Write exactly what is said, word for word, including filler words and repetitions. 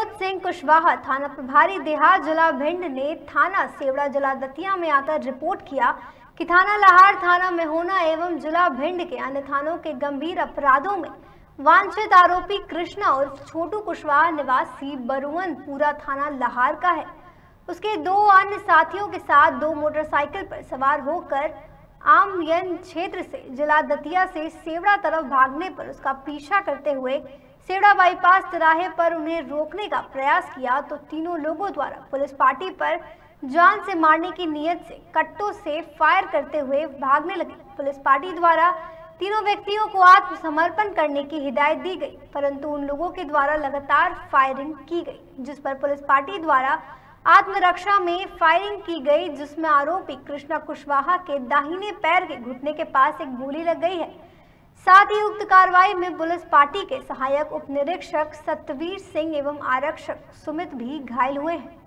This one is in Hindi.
विनोद सिंह कुशवाहा थाना प्रभारी देहात जिला भिंड ने थाना सेवड़ा जिला दतिया में आकर रिपोर्ट किया कि थाना लाहार थाना में होना एवं जिला भिंड के अन्य थानों के गंभीर अपराधों में वांछित आरोपी कृष्णा उर्फ छोटू कुशवाहा निवासी बरुवन पूरा थाना लाहार का है। उसके दो अन्य साथियों के साथ दो मोटरसाइकिल पर सवार होकर आमयन क्षेत्र से जिला दतिया से सेवड़ा तरफ भागने पर उसका पीछा करते हुए सेवड़ा बाईपास तिराहे पर उन्हें रोकने का प्रयास किया तो तीनों लोगों द्वारा पुलिस पार्टी पर जान से मारने की नीयत से कट्टों से फायर करते हुए भागने लगे। पुलिस पार्टी द्वारा तीनों व्यक्तियों को आत्मसमर्पण करने की हिदायत दी गई, परंतु उन लोगों के द्वारा लगातार फायरिंग की गई, जिस पर पुलिस पार्टी द्वारा आत्मरक्षा में फायरिंग की गई, जिसमें आरोपी कृष्णा कुशवाहा के दाहिने पैर के घुटने के पास एक गोली लग गई है। साथ ही उक्त कार्रवाई में पुलिस पार्टी के सहायक उप निरीक्षक सत्यवीर सिंह एवं आरक्षक सुमित भी घायल हुए हैं।